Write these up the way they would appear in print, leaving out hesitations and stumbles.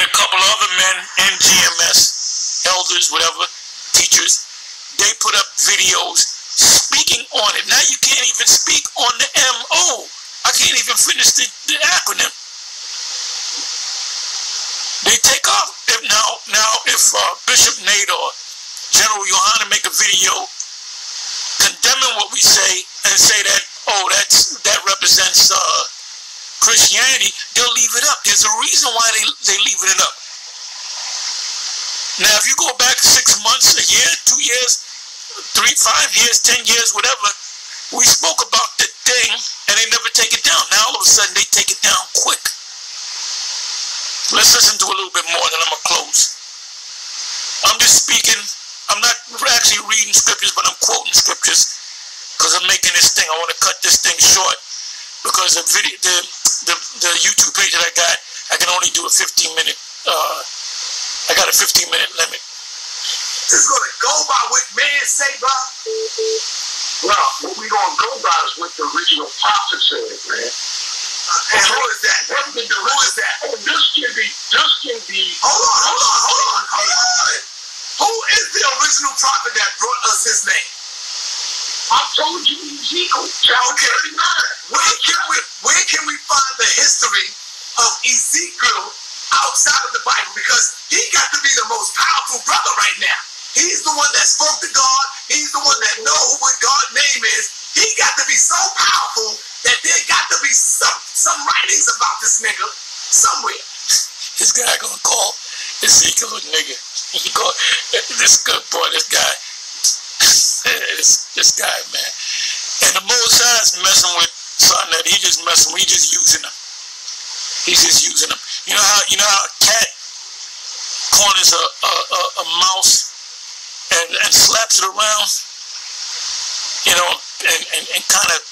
a couple other men in GMS, elders, whatever, teachers, they put up videos speaking on it. Now you can't even speak on the MO. I can't even finish the acronym. They take off. If Bishop Nate or General Yohana make a video condemning what we say and say that, oh, that represents Christianity, they'll leave it up. There's a reason why they leaving it up. Now, if you go back 6 months, a year, 2 years, 3, 5 years, 10 years, whatever, we spoke about the thing and they never take it down. Now, all of a sudden, they take it down quick. Let's listen to a little bit more, then I'm going to close. I'm just speaking. I'm not actually reading scriptures, but I'm quoting scriptures because I'm making this thing. I want to cut this thing short because the YouTube page that I got, I can only do a 15-minute. I got a 15-minute limit. It's gonna go by what man say, bro. Well, what we gonna go by is what the original prophet said, man. And who is that? Who is that? This can be. Hold on. Who is the original prophet that brought us his name? I told you Ezekiel, chapter 39. Where can we find the history of Ezekiel outside of the Bible? Because he got to be the most powerful brother right now. He's the one that spoke to God. He's the one that knows what God's name is. He got to be so powerful that there got to be some writings about this nigga somewhere. This guy gonna call Ezekiel a nigga. He call this good boy. This guy, this guy, man. And the Most High is messing with something that he just messing with. He just using them. He's just using them. You know how a cat corners a mouse and slaps it around, you know, and kind of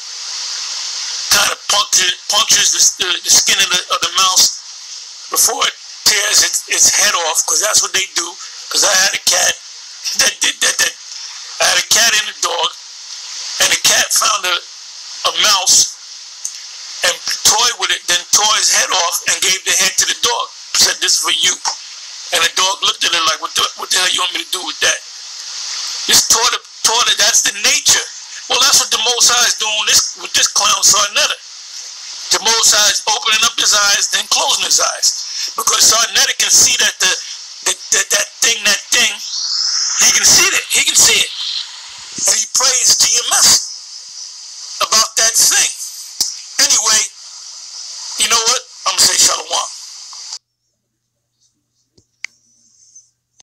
punctures the skin of the mouse before it tears its head off, because that's what they do. Because I had a cat that did that. I had a cat and a dog, and the cat found a mouse and toyed with it, then tore his head off and gave the head to the dog. Said, "This is for you." And the dog looked at it like, what the hell you want me to do with that? Just tore it. That's the nature. Well, that's what the Most High is doing with this clown Sarnetta. The Most High is opening up his eyes, then closing his eyes. Because Sarnetta can see that that thing, he can see it. He can see it. And he praised GMS about that thing. Anyway, you know what? I'm going to say shalom.